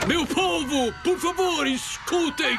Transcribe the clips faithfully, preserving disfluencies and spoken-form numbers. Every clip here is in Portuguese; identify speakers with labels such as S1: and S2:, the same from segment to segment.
S1: Meu povo, por favor, escutem!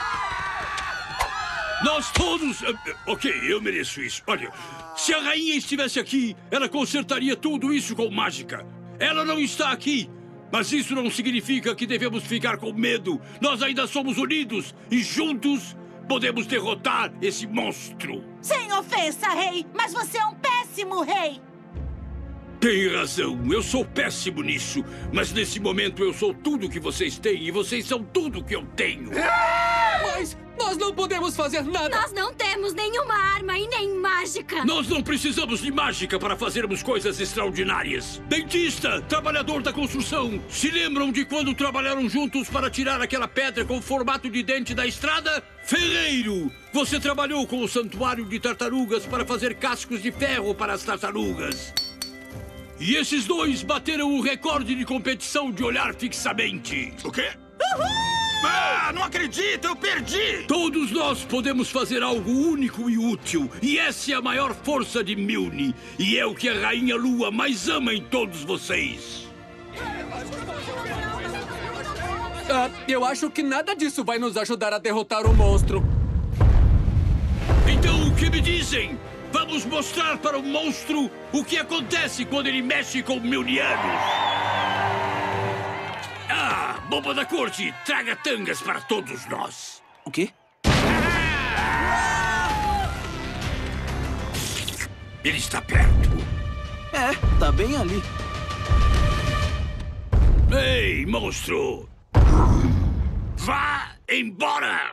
S1: Nós todos... Ok, eu mereço isso. Olha, se a rainha estivesse aqui, ela consertaria tudo isso com mágica. Ela não está aqui, mas isso não significa que devemos ficar com medo. Nós ainda somos unidos e juntos podemos derrotar esse monstro.
S2: Sem ofensa, rei, mas você é um péssimo rei.
S1: Tem razão, eu sou péssimo nisso. Mas nesse momento eu sou tudo que vocês têm e vocês são tudo que eu tenho.
S3: Mas nós não podemos fazer nada.
S4: Nós não temos nenhuma arma e nem mágica.
S1: Nós não precisamos de mágica para fazermos coisas extraordinárias. Dentista, trabalhador da construção, se lembram de quando trabalharam juntos para tirar aquela pedra com formato de dente da estrada? Ferreiro, você trabalhou com o santuário de tartarugas para fazer cascos de ferro para as tartarugas. E esses dois bateram o recorde de competição de olhar fixamente.
S5: O quê? Uhul! Ah, não acredito, eu perdi!
S1: Todos nós podemos fazer algo único e útil. E essa é a maior força de Mjolnir. E é o que a Rainha Lua mais ama em todos vocês.
S3: Ah, eu acho que nada disso vai nos ajudar a derrotar o monstro.
S1: Então, o que me dizem? Vamos mostrar para o monstro o que acontece quando ele mexe com Mjolnianos. Ah, bomba da corte, traga tangas para todos nós.
S6: O quê?
S1: Ele está perto.
S6: É, tá bem ali.
S1: Ei, monstro! Vá embora!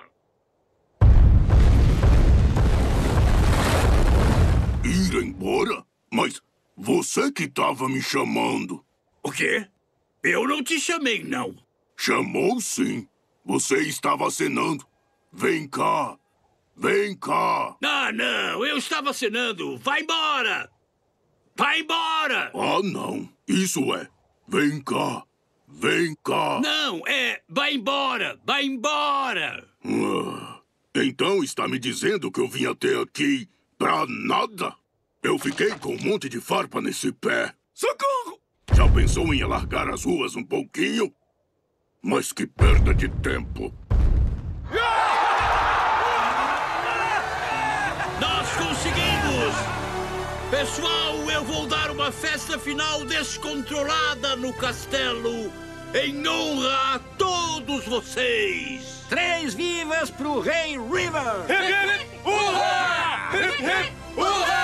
S5: Ir embora? Mas você que estava me chamando.
S1: O quê? Eu não te chamei, não.
S5: Chamou sim. Você estava acenando. Vem cá. Vem cá.
S1: Ah, não. Eu estava acenando. Vai embora. Vai embora.
S5: Ah, não. Isso é. Vem cá. Vem cá.
S1: Não, é. Vai embora. Vai embora.
S5: Ah, então está me dizendo que eu vim até aqui pra nada? Eu fiquei com um monte de farpa nesse pé.
S1: Socorro!
S5: Já pensou em alargar as ruas um pouquinho? Mas que perda de tempo.
S1: Nós conseguimos! Pessoal, eu vou dar uma festa final descontrolada no castelo em honra a todos vocês.
S6: Três vivas pro Rei River!
S5: Urra! Urra!